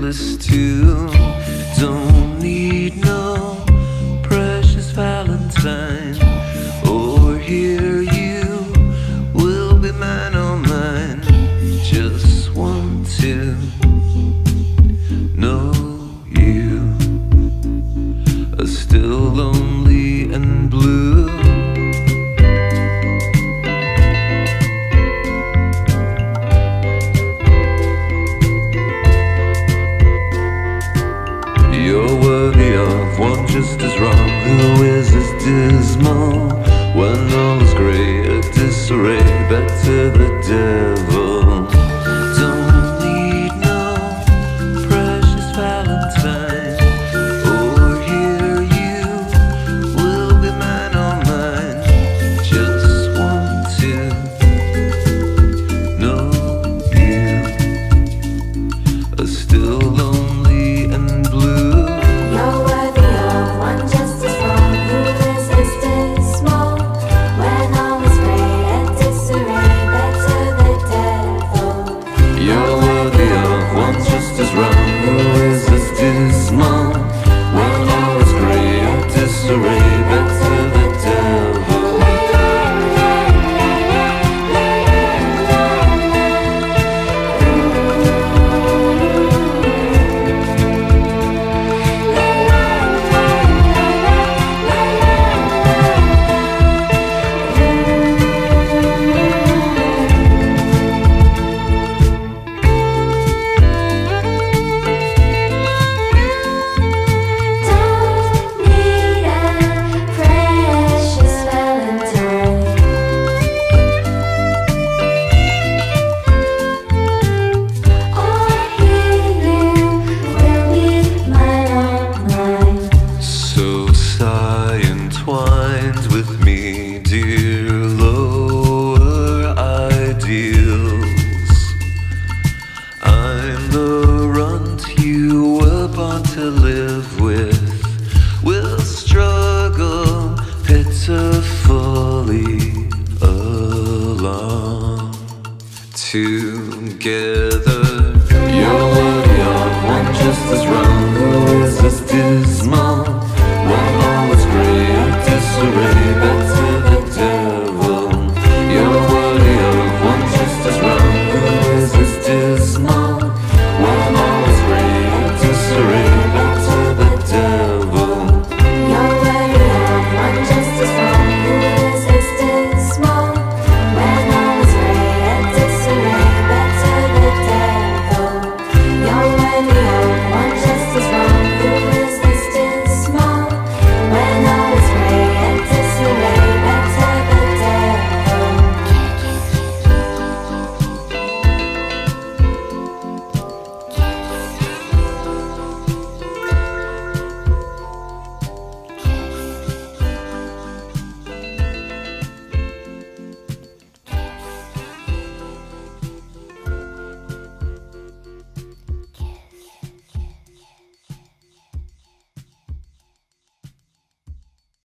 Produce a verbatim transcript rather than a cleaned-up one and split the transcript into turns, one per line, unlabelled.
fearless too. Don't need no precious Valentine, or here you will be mine, oh mine. Just want to know you are still lonely and blue. You're worthy of one just as wrong, who is as dismal when all is grey, a disarray, better the devil. Don't need no precious Valentine, or here you will be mine, oh mine. Just want to know you are still lonely and blue. You're worthy of one just as wrong, who is as dismal when all is grey, a disarray, better the devil. Entwined with me, dear, lower ideals. I'm the runt you were born to live.